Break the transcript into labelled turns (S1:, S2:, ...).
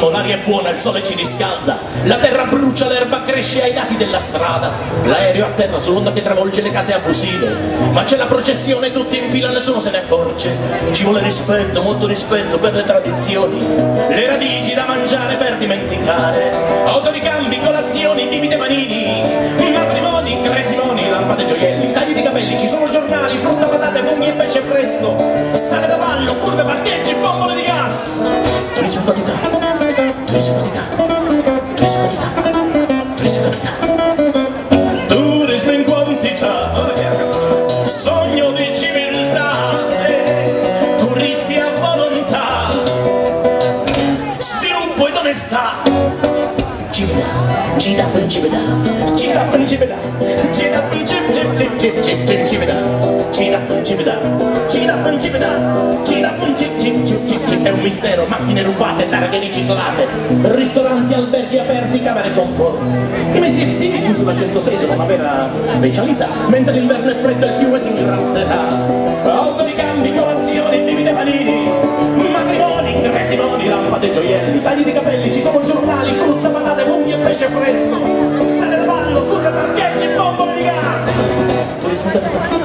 S1: Mammo, l'aria è buona, il sole ci riscalda, la terra brucia, l'erba cresce ai lati della strada, l'aereo atterra sull'onda che travolge le case abusive, ma c'è la processione, tutti in fila, nessuno se ne accorge. Ci vuole rispetto, molto rispetto per le tradizioni, le radici da mangiare per dimenticare, autoricambi, colazioni, bibite manini, matrimoni, cresimoni, lampade, gioielli, tagli di capelli, ci sono giornali, frutta, patate, funghi e pesce fresco, sale da ballo, curve, parcheggi, bombole di gas. Turismo in quantità, turismo in quantità, turismo in quantità, turismo in quantità, turismo in quantità, sogno di civiltà, turisti a volontà, sviluppo ed onestà. Cibeda, cida principeda, cida principeda, cida principeda, cida principeda, cida principeda, cida principeda. È un mistero, macchine rubate, targhe riciclate, ristoranti, alberghi aperti, camere comfort. I mesi estivi chiusi la 106 sono una vera specialità, mentre l'inverno è freddo e il fiume si ingrasserà. Autoricambi, colazioni, bibite panini, matrimoni, cresimoni, lampade, gioielli, tagli di capelli, ci sono giornali, frutta, patate, funghi e pesce fresco, sale da ballo, curre, parcheggi, bombole di gas. Turismo